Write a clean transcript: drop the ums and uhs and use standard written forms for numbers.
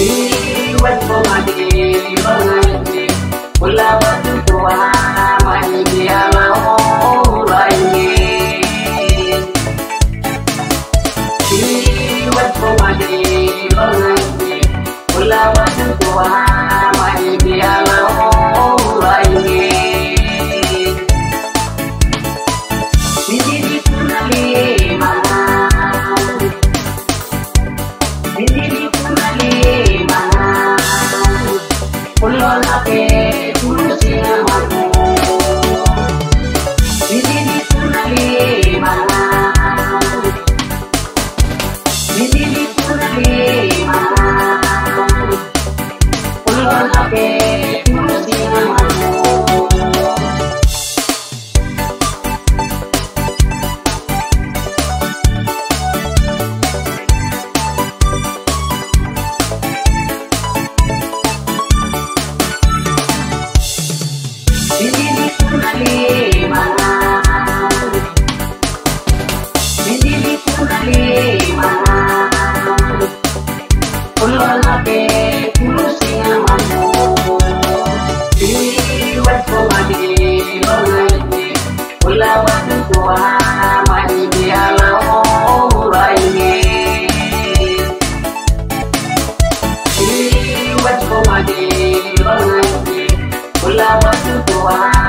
Iwan ko madi bangaji, ulawat tua mandi alau lainnya. Iwan ko madi bangaji, ulawat tua mandi alau lainnya. Bidiri kunali mana, bidiri kunali mana, pulau lape tulusnya maku. Bidiri kunali mana, bidiri kunali mana, pulau lape tulusnya maku. Bidiri kunali mana, bidiri kunali mana, pulau lape tulusnya maku. Iwan ko madi bangaji, ulawat tua mandi alau lainnya. Iwan ko madi bangaji, ulawat tua